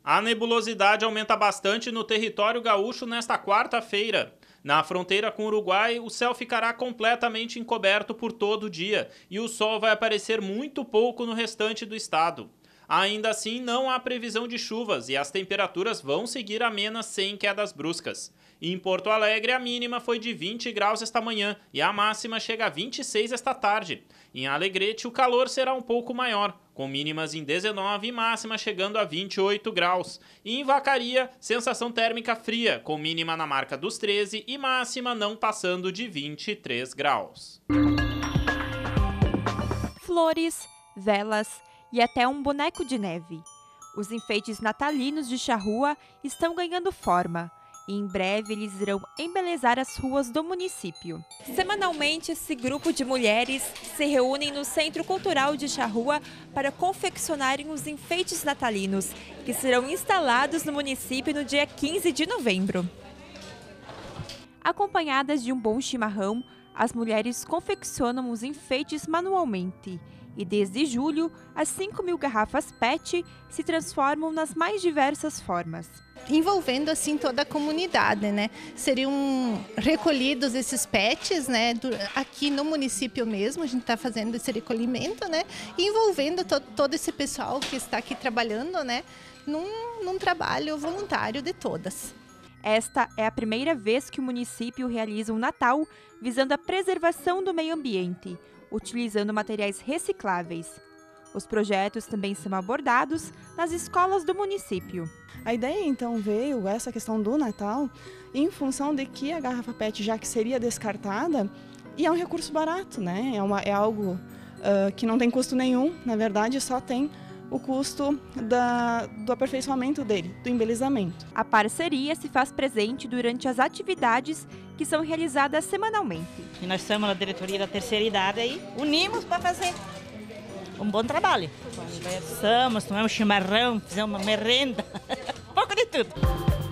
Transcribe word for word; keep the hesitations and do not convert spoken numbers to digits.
A nebulosidade aumenta bastante no território gaúcho nesta quarta-feira. Na fronteira com o Uruguai, o céu ficará completamente encoberto por todo o dia e o sol vai aparecer muito pouco no restante do estado. Ainda assim, não há previsão de chuvas e as temperaturas vão seguir amenas sem quedas bruscas. Em Porto Alegre, a mínima foi de vinte graus esta manhã e a máxima chega a vinte e seis esta tarde. Em Alegrete, o calor será um pouco maior, com mínimas em dezenove e máxima chegando a vinte e oito graus. E em Vacaria, sensação térmica fria, com mínima na marca dos treze e máxima não passando de vinte e três graus. Flores, velas e até um boneco de neve. Os enfeites natalinos de Charrua estão ganhando forma e em breve eles irão embelezar as ruas do município. Semanalmente, esse grupo de mulheres se reúnem no Centro Cultural de Charrua para confeccionarem os enfeites natalinos, que serão instalados no município no dia quinze de novembro. Acompanhadas de um bom chimarrão, as mulheres confeccionam os enfeites manualmente. E desde julho, as cinco mil garrafas P E T se transformam nas mais diversas formas. Envolvendo assim toda a comunidade, né? Seriam recolhidos esses P E Ts, né? Aqui no município mesmo, a gente está fazendo esse recolhimento, né? Envolvendo to todo esse pessoal que está aqui trabalhando, né? Num, num trabalho voluntário de todas. Esta é a primeira vez que o município realiza um Natal visando a preservação do meio ambiente, utilizando materiais recicláveis. Os projetos também são abordados nas escolas do município. A ideia, então, veio essa questão do Natal em função de que a garrafa P E T, já que seria descartada, e é um recurso barato, né? É, uma, é algo uh, que não tem custo nenhum, na verdade, só tem o custo da, do aperfeiçoamento dele, do embelezamento. A parceria se faz presente durante as atividades que são realizadas semanalmente. E nós somos na diretoria da terceira idade aí, unimos para fazer um bom trabalho. Conversamos, tomamos chimarrão, fizemos uma merenda, um pouco de tudo.